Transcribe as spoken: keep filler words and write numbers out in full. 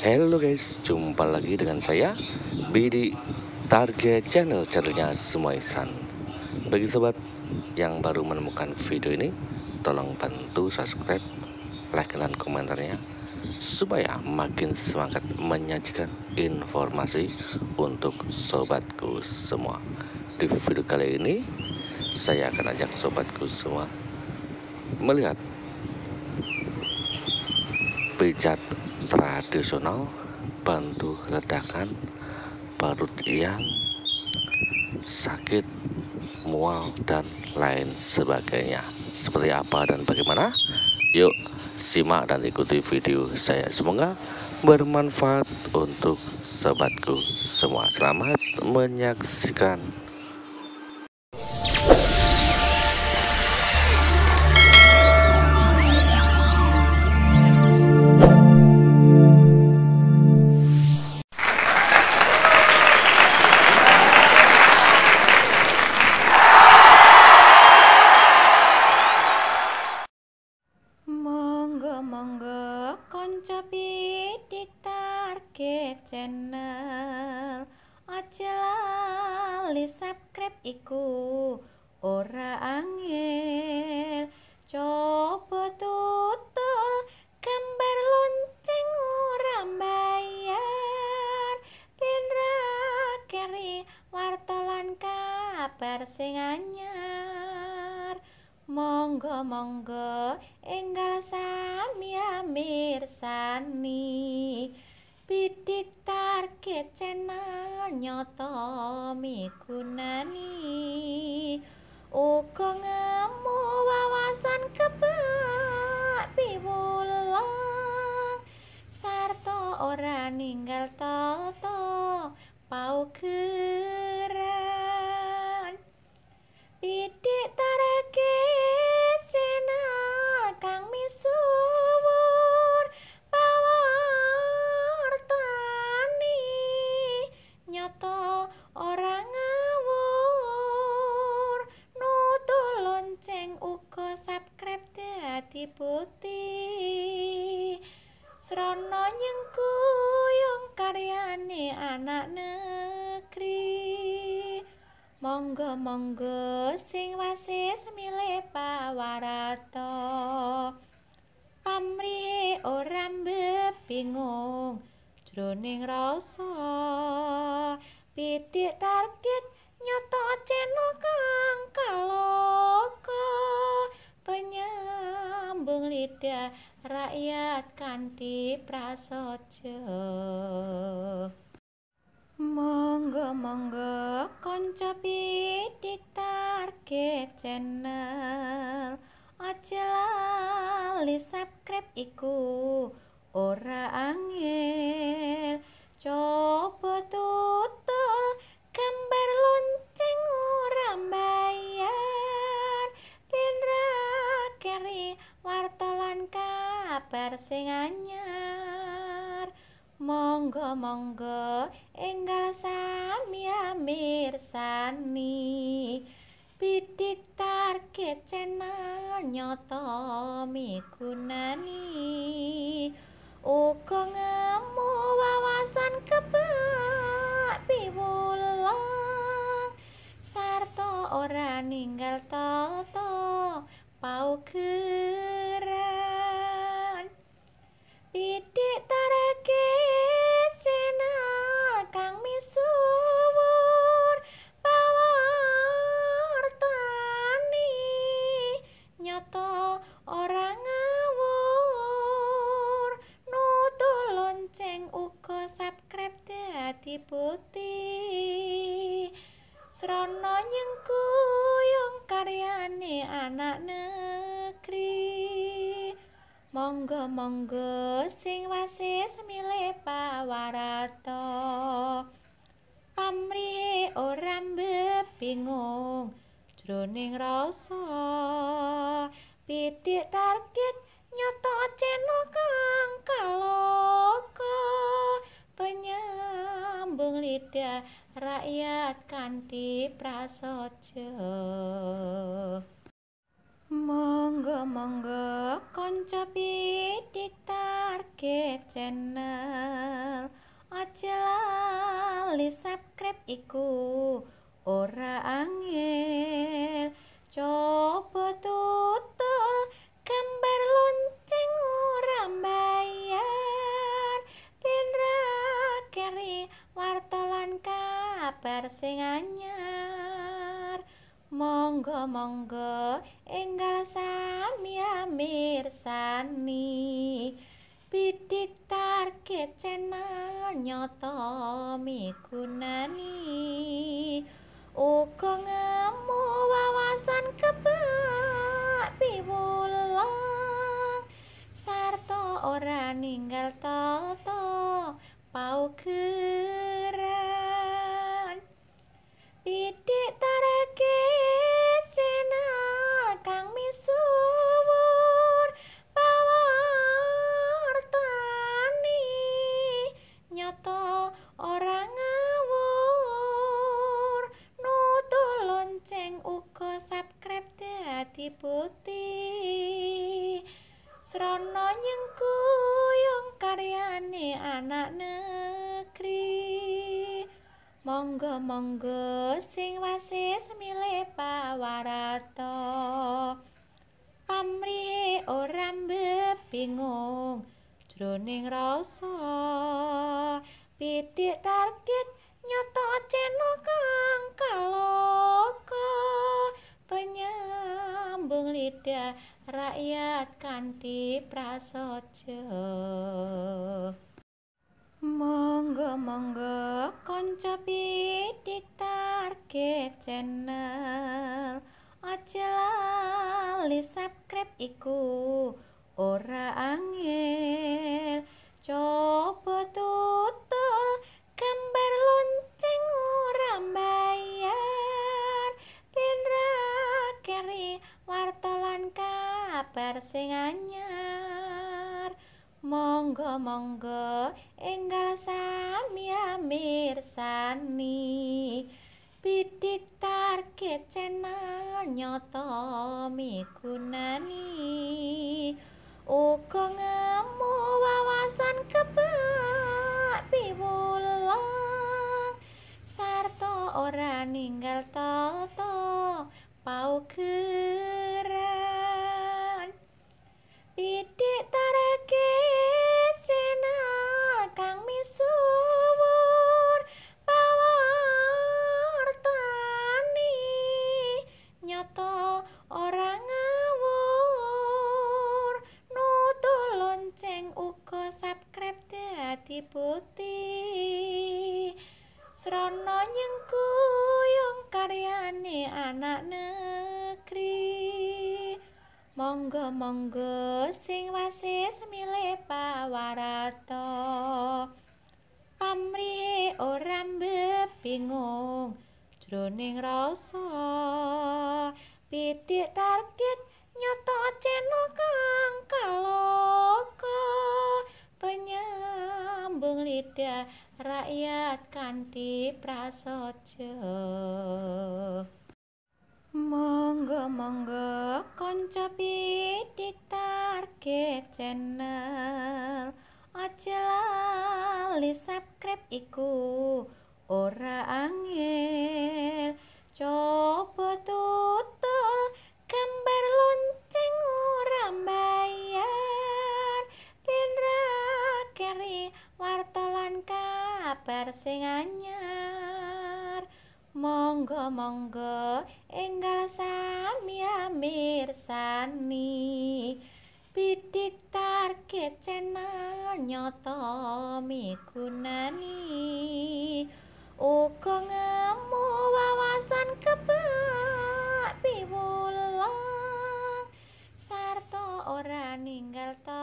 Halo guys, jumpa lagi dengan saya Bidi Target Channel, channelnya Semaisan. Bagi sobat yang baru menemukan video ini, tolong bantu subscribe, like, dan komentarnya supaya makin semangat menyajikan informasi untuk sobatku semua. Di video kali ini saya akan ajak sobatku semua melihat pijat tradisional bantu ledakan perut yang sakit, mual, dan lain sebagainya. Seperti apa dan bagaimana? Yuk simak dan ikuti video saya. Semoga bermanfaat untuk sobatku semua. Selamat menyaksikan. Monggo konco Bidik Target Channel, aja lali subscribe iku ora angel. Coba tutul gambar lonceng ora mbayar, ben ra keri wartolan kabar sing anyar. Monggo monggo enggal sami mirsani Bidik Target Channel nyoto migunani, uga ngemu wawasan kebak piwulang sarta ora ninggal tata paugeran. Bidik Target Channel kang misuwur pawartani nyoto ora ngawur, nutul lonceng uga subscribe dadi bukti srana nyengkuyung karyane anak negeri. Monggo monggo sing wasis milih pawarata, pamrihe ora bingung jroning rasa. Bidik Target nyoto channel kang kaloka, penyambung lidah rakyat kanthi prasaja. Monggo monggo konco Bidik Target Channel, aja lali subscribe iku ora angel. Coba tutul gambar lonceng ora mbayar, ben ra keri wartolan kabar sing anyar. Monggo monggo enggal sami mirsani Bidik Target Channel nyoto migunani, uga ngemu wawasan kebak piwulang sarta ora ninggal tata paugeran. Bidik Target Channel kang misuwur pawartani nyoto ora ngawur, nutul lonceng uga subscribe dadi bukti srana nyengkuyung karyane anak negeri. Monggo monggo sing wasis milih pawarata, pamrihe ora bingung jroning rasa. Bidik Target nyoto channel kang kaloka, penyambung lidah rakyat kanthi prasaja. Monggo-monggo kanca pitik target channel. Aja lali subscribe iku ora angel. Coba tutul gambar lonceng ora mbayar. Ben ra keri wartalan kabar sing anyar. Monggo-monggo enggal sami mirsani Pitik target channel nyoto migunani. Uga ngemu wawasan kebak piwulang sarta ora ninggal tata paugeran. Pitik target channel kang misuwur pawartani nyoto ora ngawur. Nutul lonceng uga subscribe dadi putih. Srana nyengkuyung karyane anak negeri. Monggo-monggo sing wasis milih pawarata. Pamrihe ora mbebingung jroning rasa. Pitik target nyoto channel kang kaloka. Penyambung lidah rakyat kanthi prasaja. Monggo-monggo kanca pitik target channel. Aja lali subscribe iku ora angel. Coba tutul gambar lonceng ora mbayar. Ben ra keri wartalan kabar sing anyar. Monggo-monggo enggal sami mirsani Pitik target channel nyoto migunani. Uga ngemu wawasan kebak piwulang sarta ora ninggal tata paugeran. Pitik target channel kang misuwur pawartani nyoto ora ngawur. Nutul lonceng uga subscribe dadi putih. Srana nyengkuyung karyane anak negeri. Monggo-monggo sing wasis milih pawarata. Pamrihe ora mbebingung jroning rasa. Pitik target nyoto channel kang kaloka. Penyambung lidah rakyat kanthi prasaja. Monggo-monggo kanca pitik target channel. Aja lali subscribe iku ora angel. Coba tutul gambar lonceng ora mbayar. Ben ra keri wartalan kabar sing anyar. Monggo-monggo enggal sami mirsani Pitik target channel nyoto migunani. Uga ngemu wawasan kebak piwulang sarta ora ninggal